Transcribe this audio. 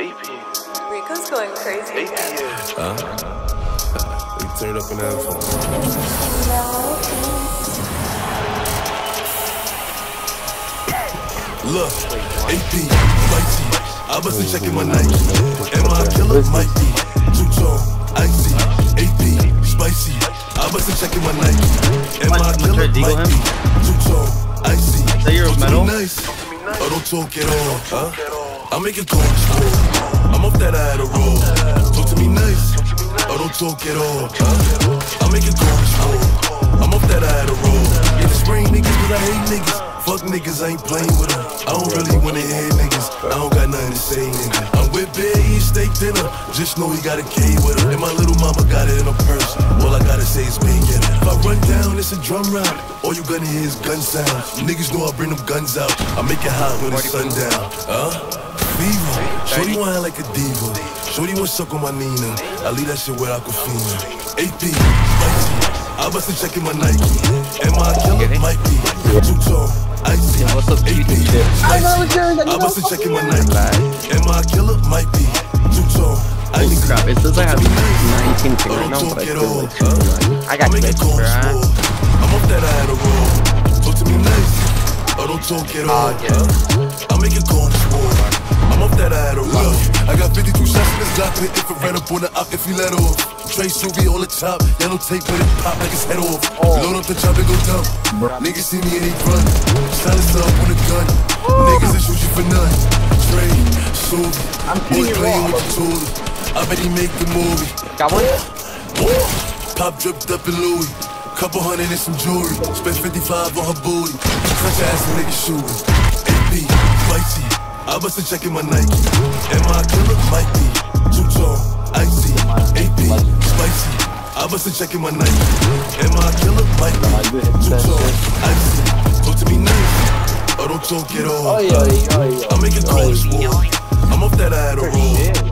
Rico's going crazy again. We turn up an alpha. Look, AP, spicy. I wasn't checking my Nike. Am I a killer? Might be. Too tall, icy. AP, spicy. I wasn't checking my Nike. Am I a killer? Might be. Too tall, icy. Is that your medal? Nice. Oh, don't talk at all, huh? I make it cold. I'm off that I had a roll. Talk to me nice. Oh, don't talk at all, huh? I make it cold. I'm off that I had a roll. Yeah, the spring niggas, but I hate niggas. Fuck niggas, I ain't playing with them. I don't really wanna hear niggas. I don't got nothing to say, nigga. I'm with Bear, eating steak dinner. Just know he got a K with her. And my little mama got it in her purse. All I gotta say is big in it. If I run down, it's a drum round. All you gonna hear is gun sound. Niggas know I bring them guns out. I make it hot when it's sundown. Fever. Shorty want like a diva. Shorty want suck on my Nina. I leave that shit where Aquafina. AP, spicy. I wasn't checking my Nike. Am I a killer? Might be. Too tall, icy. What's up, AP, spicy. I wasn't checking my Nike. Am I a killer? Might be. Too tall, holy icy. crap, it says I have 19 ping right now, but I feel like I got glitch, bro. I'm off that I had a roll. Talk to me nice. Oh, don't talk at all. I make it go on sport. I'm off that I had a roll. I got 52 shots in this Glock and it infrared up on the op if he let off. Trey Suvi on the top, yellow tape when it pop like his head off. Load up the chop and go dumb. Niggas see me and they run. Silence up with a gun. Niggas that shoot you for none. Trey Suvi, boy playing with the tool. I bet he make the movie. Got one? Pop dripped up in Louis. Couple hundred and some jewelry. Spent 55 on her booty. Such ass a nigga shooting. AP, spicy. I wasn't checking my Nike. Am I a killer? Might be. Too tall, icy. AP, spicy. I wasn't checking my Nike. Am I a killer? Might be. Too tall, icy. Talk to me nice. Oh, don't talk at all. I make it cold as war. I'm off that I had a roll.